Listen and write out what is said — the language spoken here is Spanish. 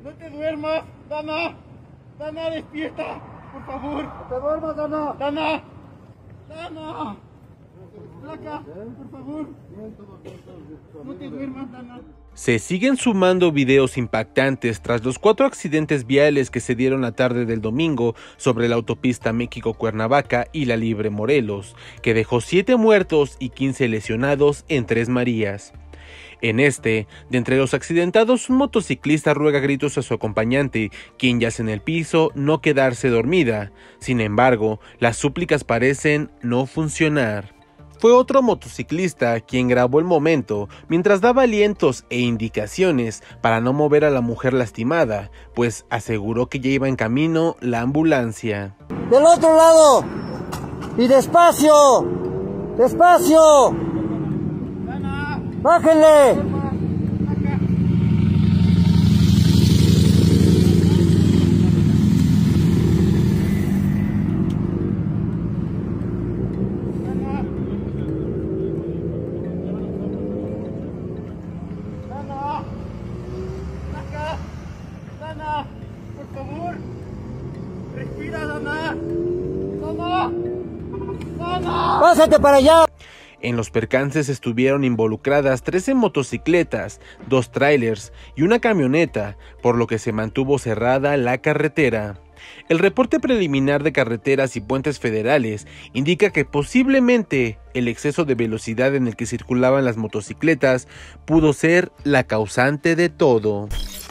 No te duermas, Dana. Dana, despierta, por favor. No te duermas, Dana. Dana. Dana. Flaca, por favor. No te duermas, Dana. Se siguen sumando videos impactantes tras los 4 accidentes viales que se dieron la tarde del domingo sobre la autopista México-Cuernavaca y La Libre Morelos, que dejó 7 muertos y 15 lesionados en Tres Marías. En de entre los accidentados, un motociclista ruega a gritos a su acompañante, quien yace en el piso, no quedarse dormida. Sin embargo, las súplicas parecen no funcionar. Fue otro motociclista quien grabó el momento mientras daba alientos e indicaciones para no mover a la mujer lastimada, pues aseguró que ya iba en camino la ambulancia. ¡Del otro lado! ¡Y despacio! ¡Despacio! ¡Bájenle! Dana, por favor. Respira, Dana. Dana. Dana. ¡Pásate para allá! En los percances estuvieron involucradas 13 motocicletas, 2 trailers y una camioneta, por lo que se mantuvo cerrada la carretera. El reporte preliminar de carreteras y puentes federales indica que posiblemente el exceso de velocidad en el que circulaban las motocicletas pudo ser la causante de todo.